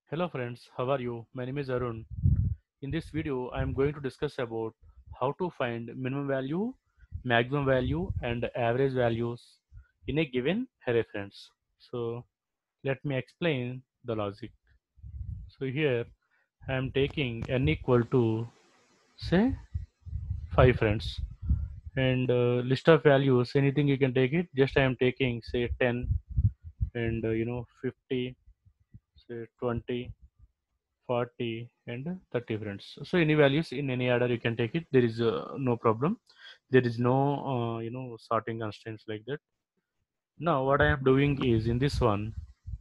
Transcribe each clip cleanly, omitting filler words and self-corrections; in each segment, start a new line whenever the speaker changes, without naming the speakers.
Hello friends, how are you? My name is Arun. In this video, I am going to discuss about how to find minimum value, maximum value and average values in a given array friends. So let me explain the logic. So here I am taking n equal to say 5 friends and list of values anything you can take it, just I am taking say 10 and 50, say 20, 40 and 30 friends. So any values in any order you can take it, there is no problem, there is no sorting constraints like that. Now what I am doing is in this one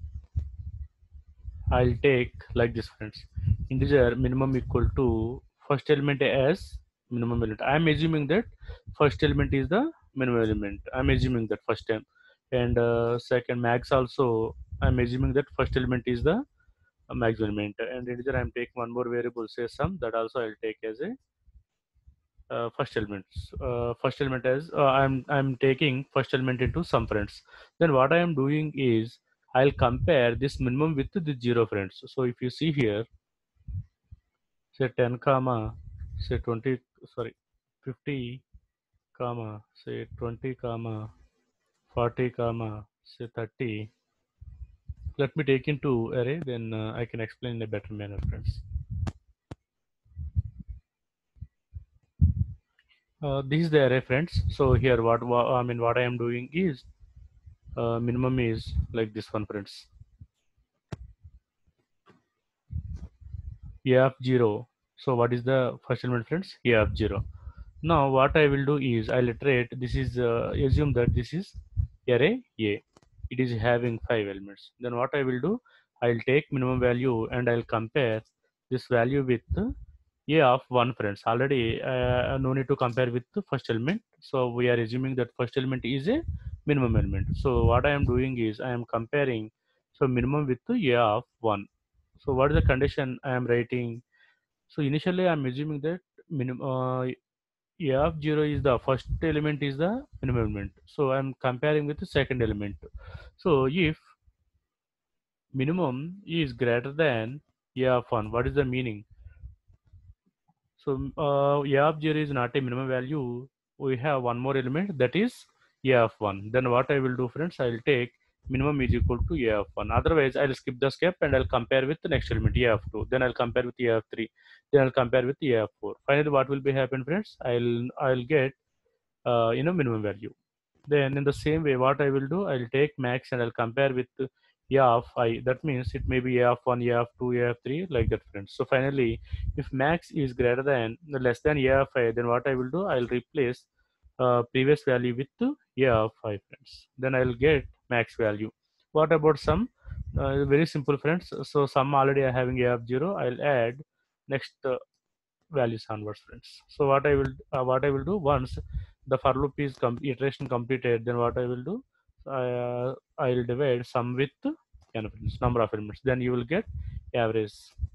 I'll take like this friends, integer minimum equal to first element as minimum element. I am assuming that first element is the minimum element, I'm assuming that first time, and second max also I'm assuming that first element is the maximum element, and integer I'm taking one more variable say sum, that also I'll take as a first elements, first element as I'm taking first element into some friends. Then what I am doing is I'll compare this minimum with the zero friends. So if you see here, say 10 comma say 20, sorry, 50 comma say 20 comma 40 comma say 30, let me take into array, then I can explain in a better manner friends. This is the array friends. So here what I am doing is minimum is like this one friends, a of 0. So what is the first element friends? A of 0. Now what I will do is I'll iterate, this is assume that this is array a, it is having 5 elements. Then what I will do, I'll take minimum value and I'll compare this value with a of 1 friends. Already no need to compare with the first element, so we are assuming that first element is a minimum element. So what I am doing is I am comparing, so minimum with the a of 1. So what is the condition I am writing? So initially I'm assuming that minimum a of 0 is the first element is the minimum element, so I'm comparing with the second element. So if minimum is greater than a of 1, what is the meaning? So a of 0 is not a minimum value. We have one more element, that is a of 1. Then what I will do, friends, I will take minimum is equal to a of 1. Otherwise, I'll skip the step and I'll compare with the next element, a of 2. Then I'll compare with a of 3. Then I'll compare with a of 4. Finally, what will be happen, friends? I'll get minimum value. Then in the same way, what I will do, I'll take max and I'll compare with a of I. That means it may be a of 1, a of 2, a of 3, like that, friends. So finally, if max is greater than less than a of I, then what I will do, I'll replace previous value with a of I, friends. Then I'll get max value. What about sum? Very simple, friends. So sum already I having a of 0. I'll add next values onwards, friends. So what I will do, once the for loop is iteration completed, then what I will do, I'll divide sum with n friends, number of elements, then you will get average.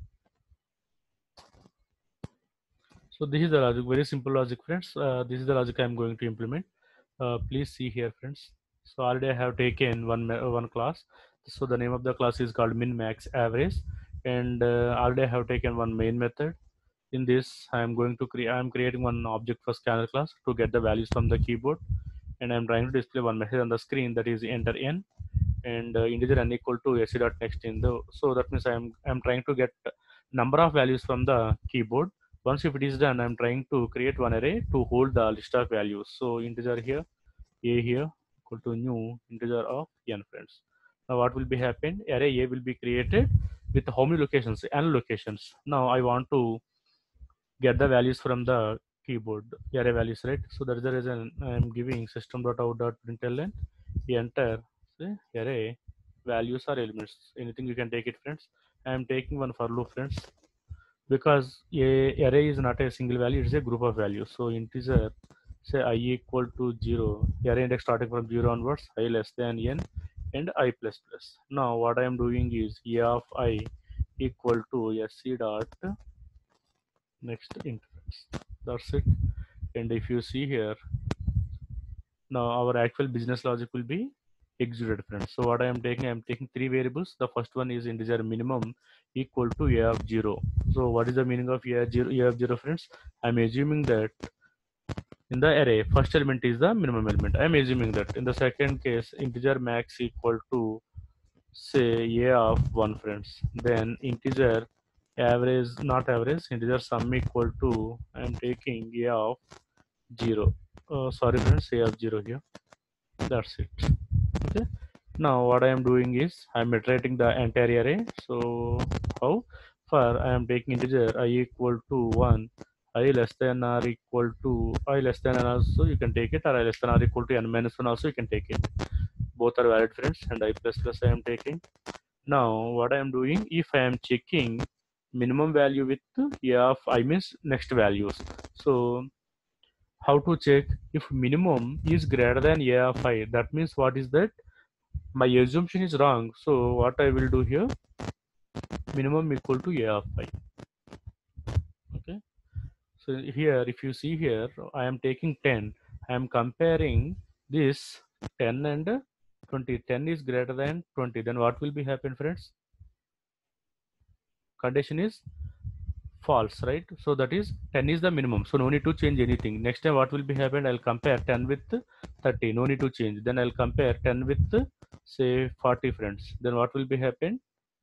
So this is the logic, very simple logic, friends. This is the logic I'm going to implement. Please see here, friends. So already I have taken one class. So the name of the class is called min max average, and already I have taken one main method. In this I am creating one object for scanner class to get the values from the keyboard, and I'm trying to display one message on the screen, that is enter n, and integer n equal to sc dot next in the, so that means I'm trying to get number of values from the keyboard. Once if it is done, I'm trying to create one array to hold the list of values. So integer here, a here equal to new integer of n, friends. Now what will be happen, array a will be created with how many locations? N locations. Now I want to get the values from the keyboard, array values, right? So that is the reason I'm giving system.out.println enter say array values or elements, anything you can take it, friends. I'm taking one for loop, friends, because a array is not a single value, it's a group of values. So integer say I equal to 0, array index starting from 0 onwards, I less than n and I plus plus. Now what I am doing is a of I equal to sc dot next interface. That's it. And if you see here, now our actual business logic will be executed, friends. So what I am taking three variables. The first one is integer minimum equal to a of 0. So what is the meaning of a of 0, friends? I am assuming that in the array first element is the minimum element. I am assuming that. In the second case, integer max equal to say a of 1, friends. Then integer average, not average, integer sum equal to, I am taking a of 0. Sorry friends, a of 0 here. That's it. Okay, now what I am doing is I am iterating the entire array. So how? For I am taking integer I equal to 1, I less than or equal to, I less than n also you can take it, or I less than or equal to n minus 1 also you can take it. Both are valid, friends. And I plus plus I am taking. Now what I am doing, if I am checking minimum value with a of I means next values. So how to check if minimum is greater than a of I? That means what is that? My assumption is wrong. So what I will do here, minimum equal to a of I. Okay. So here, if you see here, I am taking 10. I am comparing this 10 and 20. 10 is greater than 20. Then what will be happen, friends? Condition is false, right? So that is 10 is the minimum. So no need to change anything. Next time what will be happen? I'll compare 10 with 30. No need to change. Then I'll compare 10 with say 40, friends. Then what will be happen?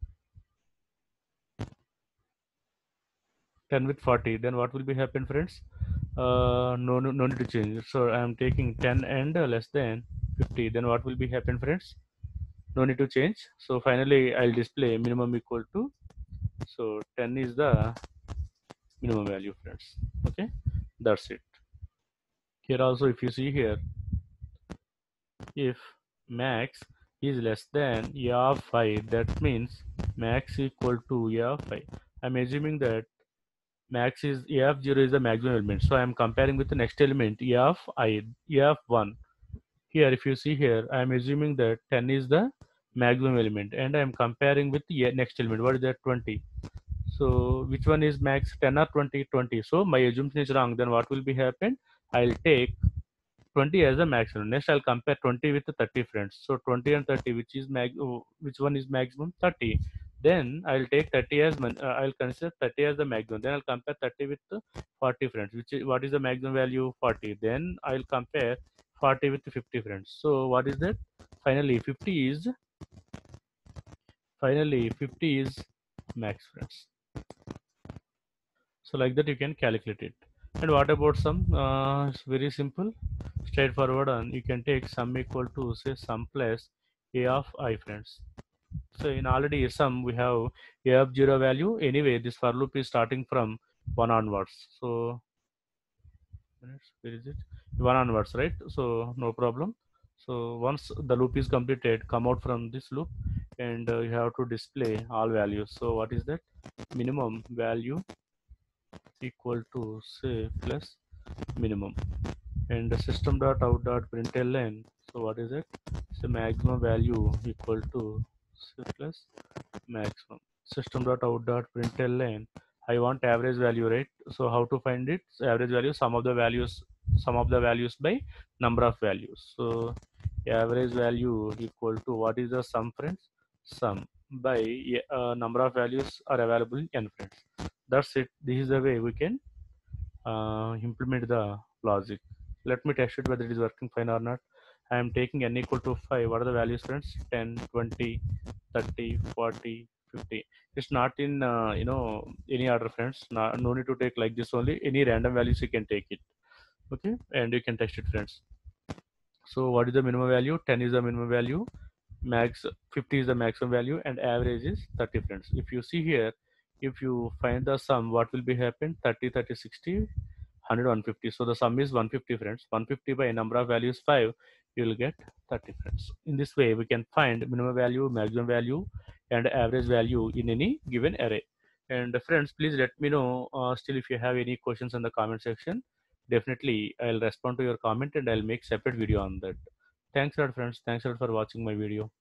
10 with 40. Then what will be happen, friends? No need to change. So I am taking 10 and less than 50. Then what will be happen, friends? No need to change. So finally I'll display minimum equal to, so 10 is the minimum value, friends. Okay, that's it. Here also, if you see here, if max is less than a of 5, that means max equal to a of 5. I'm assuming that max is a of 0 is the maximum element. So I am comparing with the next element a of I, a of 1. Here, if you see here, I am assuming that 10 is the maximum element, and I am comparing with the next element. What is that? 20. So which one is max, 10 or 20? 20. So my assumption is wrong. Then what will be happen? I'll take 20 as a maximum. Next, I'll compare 20 with the 30, friends. So 20 and 30, which one is maximum? 30. Then I'll take 30 as I'll consider 30 as the maximum. Then I'll compare 30 with the 40, friends. What is the maximum value? 40. Then I'll compare 40 with 50, friends. So what is that? Finally 50 is max, friends. So like that you can calculate it. And what about sum? It's very simple, straightforward, and you can take sum equal to say sum plus a of I, friends. So in already sum we have a of 0 value. Anyway, this for loop is starting from 1 onwards. So where is it? 1 onwards, right? So no problem. So once the loop is completed, come out from this loop, and you have to display all values. So what is that? Minimum value equal to say plus minimum, and the system dot out dot println. So what is it? So maximum value equal to say plus maximum. System dot out dot println. I want average value, right? So how to find it? So average value, sum of the values by number of values. So average value equal to, what is the sum, friends? Sum by number of values are available in n, friends. That's it. This is the way we can implement the logic. Let me test it whether it is working fine or not. I am taking n equal to 5. What are the values, friends? 10, 20, 30, 40, 50. It's not in any order, friends. No need to take like this only. Any random values you can take it. Okay, and you can test it, friends. So what is the minimum value? 10 is the minimum value, max 50 is the maximum value, and average is 30, friends. If you see here, if you find the sum, what will be happen? 30, 30, 60, 100, 150. So the sum is 150, friends. 150 by number of values 5, you will get 30, friends. In this way we can find minimum value, maximum value, and average value in any given array. And friends, please let me know still if you have any questions in the comment section. Definitely I'll respond to your comment, and I'll make separate video on that. Thanks a lot, friends. Thanks a lot for watching my video.